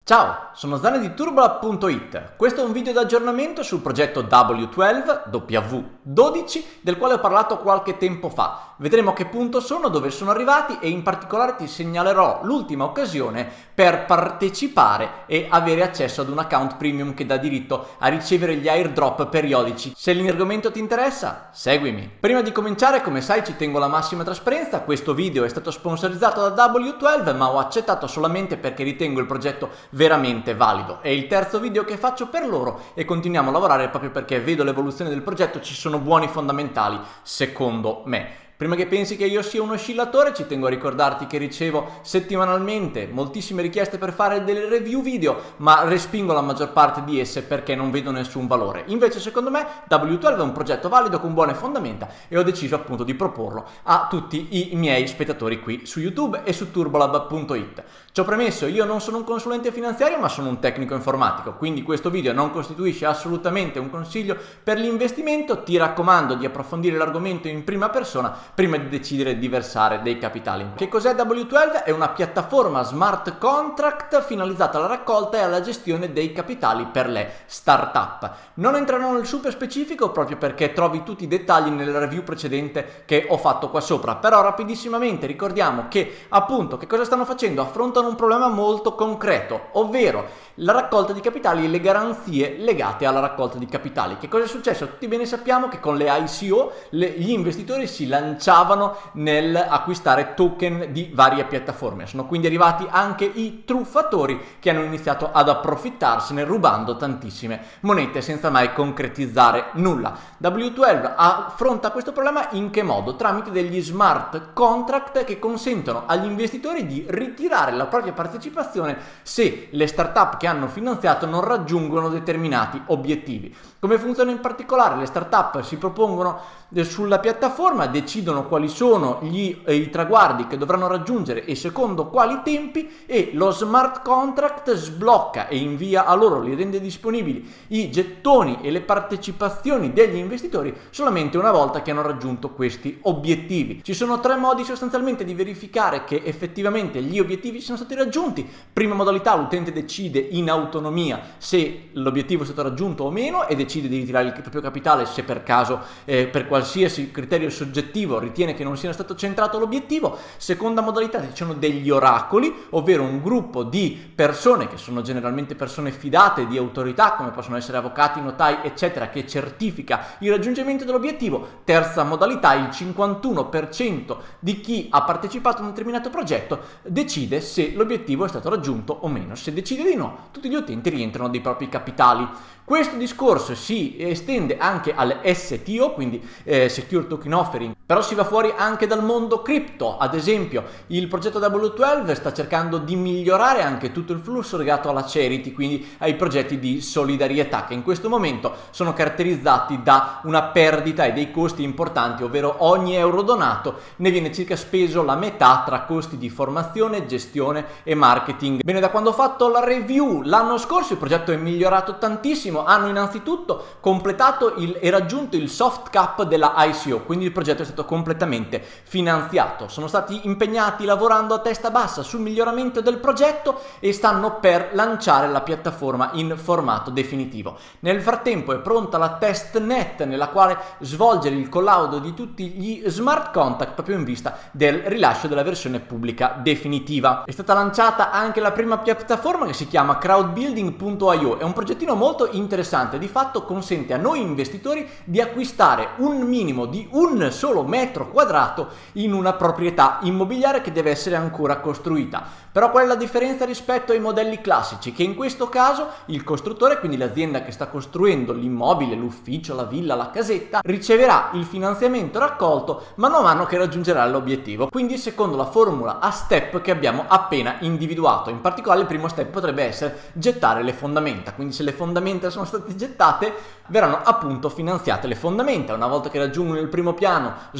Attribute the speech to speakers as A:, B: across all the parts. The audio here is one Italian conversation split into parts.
A: Ciao, sono Zane di Turbolab.it. Questo è un video d'aggiornamento sul progetto W12 del quale ho parlato qualche tempo fa. Vedremo a che punto sono, dove sono arrivati e in particolare ti segnalerò l'ultima occasione per partecipare e avere accesso ad un account premium che dà diritto a ricevere gli airdrop periodici. Se l'argomento ti interessa, seguimi. Prima di cominciare, come sai, ci tengo la massima trasparenza. Questo video è stato sponsorizzato da W12, ma ho accettato solamente perché ritengo il progetto veramente valido. È il terzo video che faccio per loro e continuiamo a lavorare proprio perché vedo l'evoluzione del progetto, ci sono buoni fondamentali secondo me. Prima che pensi che io sia un oscillatore, ci tengo a ricordarti che ricevo settimanalmente moltissime richieste per fare delle review video, ma respingo la maggior parte di esse perché non vedo nessun valore. Invece secondo me W12 è un progetto valido con buone fondamenta e ho deciso appunto di proporlo a tutti i miei spettatori qui su YouTube e su Turbolab.it. Ci ho premesso, io non sono un consulente finanziario ma sono un tecnico informatico, quindi questo video non costituisce assolutamente un consiglio per l'investimento. Ti raccomando di approfondire l'argomento in prima persona prima di decidere di versare dei capitali. Che cos'è W12? È una piattaforma smart contract finalizzata alla raccolta e alla gestione dei capitali per le startup. Non entrerò nel super specifico proprio perché trovi tutti i dettagli nella review precedente che ho fatto qua sopra, però rapidissimamente ricordiamo che appunto che cosa stanno facendo? Affrontano un problema molto concreto, ovvero la raccolta di capitali e le garanzie legate alla raccolta di capitali. Che cosa è successo? Tutti bene sappiamo che con le ICO gli investitori si lanciavano nel acquistare token di varie piattaforme. Sono quindi arrivati anche i truffatori che hanno iniziato ad approfittarsene rubando tantissime monete senza mai concretizzare nulla. W12 affronta questo problema in che modo? Tramite degli smart contract che consentono agli investitori di ritirare la propria partecipazione se le startup che hanno finanziato non raggiungono determinati obiettivi. Come funziona in particolare? Le startup si propongono sulla piattaforma, decidono quali sono i traguardi che dovranno raggiungere e secondo quali tempi, e lo smart contract sblocca e invia a loro, li rende disponibili i gettoni e le partecipazioni degli investitori solamente una volta che hanno raggiunto questi obiettivi. Ci sono tre modi sostanzialmente di verificare che effettivamente gli obiettivi siano stati raggiunti. Prima modalità, l'utente decide in autonomia se l'obiettivo è stato raggiunto o meno e decide di ritirare il proprio capitale se per caso per qualsiasi criterio soggettivo ritiene che non sia stato centrato l'obiettivo. Seconda modalità, ci sono degli oracoli, ovvero un gruppo di persone che sono generalmente persone fidate di autorità come possono essere avvocati, notai eccetera, che certifica il raggiungimento dell'obiettivo. Terza modalità, il 51% di chi ha partecipato a un determinato progetto decide se l'obiettivo è stato raggiunto o meno. Se decide di no, tutti gli utenti rientrano dei propri capitali. Questo discorso si estende anche al STO, quindi Secure Token Offering, però si va fuori anche dal mondo cripto. Ad esempio, il progetto W12 sta cercando di migliorare anche tutto il flusso legato alla charity, quindi ai progetti di solidarietà, che in questo momento sono caratterizzati da una perdita e dei costi importanti, ovvero ogni euro donato ne viene circa speso la metà tra costi di formazione, gestione e marketing. Bene, da quando ho fatto la review l'anno scorso il progetto è migliorato tantissimo. Hanno innanzitutto completato e raggiunto il soft cap della ICO, quindi il progetto è stato completamente finanziato. Sono stati impegnati lavorando a testa bassa sul miglioramento del progetto e stanno per lanciare la piattaforma in formato definitivo. Nel frattempo è pronta la testnet nella quale svolgere il collaudo di tutti gli smart contract proprio in vista del rilascio della versione pubblica definitiva. È stata lanciata anche la prima piattaforma che si chiama crowdbuilding.io. È un progettino molto interessante, di fatto consente a noi investitori di acquistare un minimo di un solo metro quadrato in una proprietà immobiliare che deve essere ancora costruita. Però qual è la differenza rispetto ai modelli classici? Che in questo caso il costruttore, quindi l'azienda che sta costruendo l'immobile, l'ufficio, la villa, la casetta, riceverà il finanziamento raccolto man mano che raggiungerà l'obiettivo, quindi secondo la formula a step che abbiamo appena individuato. In particolare il primo step potrebbe essere gettare le fondamenta, quindi se le fondamenta sono state gettate verranno appunto finanziate le fondamenta. Una volta che raggiungono il primo piano,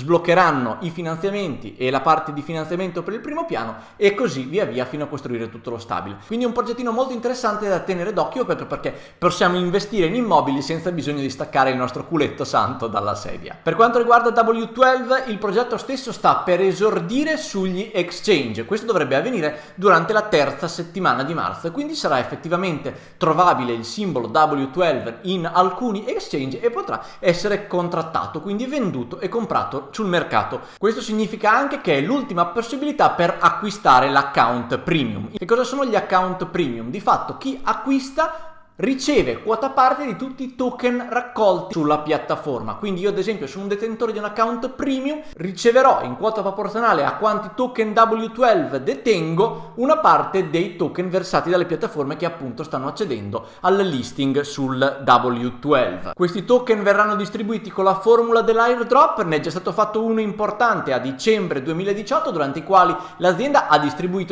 A: sbloccheranno i finanziamenti e la parte di finanziamento per il primo piano e così via via fino a costruire tutto lo stabile. Quindi un progettino molto interessante da tenere d'occhio perché possiamo investire in immobili senza bisogno di staccare il nostro culetto santo dalla sedia. Per quanto riguarda W12, il progetto stesso sta per esordire sugli exchange. Questo dovrebbe avvenire durante la terza settimana di marzo e quindi sarà effettivamente trovabile il simbolo W12 in alcuni exchange e potrà essere contrattato, quindi venduto e comprato sul mercato. Questo significa anche che è l'ultima possibilità per acquistare l'account premium. Che cosa sono gli account premium? Di fatto chi acquista riceve quota parte di tutti i token raccolti sulla piattaforma. Quindi io ad esempio sono un detentore di un account premium, riceverò in quota proporzionale a quanti token W12 detengo una parte dei token versati dalle piattaforme che appunto stanno accedendo al listing sul W12. Questi token verranno distribuiti con la formula dell'airdrop. Ne è già stato fatto uno importante a dicembre 2018 durante i quali l'azienda ha distribuito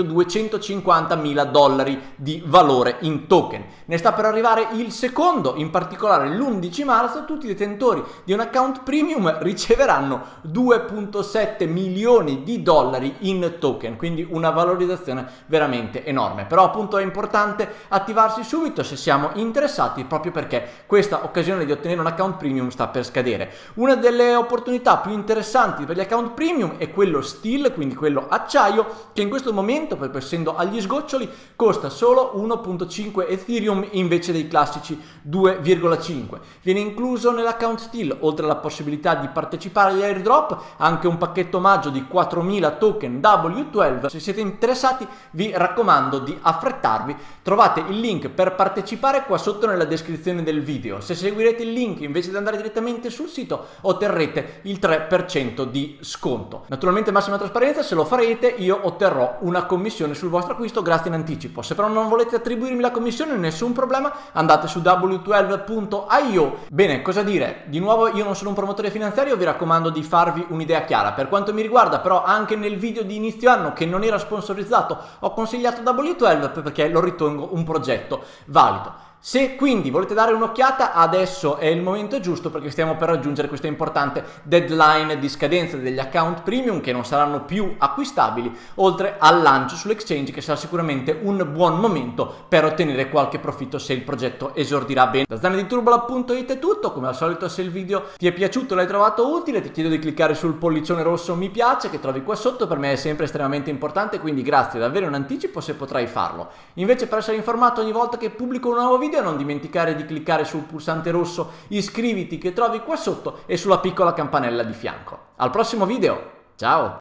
A: $250.000 di valore in token. Ne sta per arrivare il secondo, in particolare l'11 marzo tutti i detentori di un account premium riceveranno $2.7 milioni in token, quindi una valorizzazione veramente enorme. Però appunto è importante attivarsi subito se siamo interessati, proprio perché questa occasione di ottenere un account premium sta per scadere. Una delle opportunità più interessanti per gli account premium è quello steel, quindi quello acciaio, che in questo momento, proprio essendo agli sgoccioli, costa solo 1.5 Ethereum invece dei classici 2,5. Viene incluso nell'account steel, oltre alla possibilità di partecipare agli airdrop, anche un pacchetto omaggio di 4.000 token W12. Se siete interessati vi raccomando di affrettarvi. Trovate il link per partecipare qua sotto nella descrizione del video. Se seguirete il link invece di andare direttamente sul sito otterrete il 3% di sconto. Naturalmente massima trasparenza, se lo farete io otterrò una commissione sul vostro acquisto grazie in anticipo. Se però non volete attribuirmi la commissione, nessun problema, andate su w12.io. Bene, cosa dire? Di nuovo io non sono un promotore finanziario, vi raccomando di farvi un'idea chiara. Per quanto mi riguarda però anche nel video di inizio anno che non era sponsorizzato ho consigliato W12 perché lo ritengo un progetto valido. Se quindi volete dare un'occhiata, adesso è il momento giusto perché stiamo per raggiungere questa importante deadline di scadenza degli account premium che non saranno più acquistabili, oltre al lancio sull'exchange che sarà sicuramente un buon momento per ottenere qualche profitto se il progetto esordirà bene. Da zanediturbola.it è tutto, come al solito se il video ti è piaciuto e l'hai trovato utile ti chiedo di cliccare sul pollicione rosso mi piace che trovi qua sotto, per me è sempre estremamente importante, quindi grazie davvero in anticipo se potrai farlo. Invece per essere informato ogni volta che pubblico un nuovo video non dimenticare di cliccare sul pulsante rosso iscriviti che trovi qua sotto e sulla piccola campanella di fianco. Al prossimo video, ciao!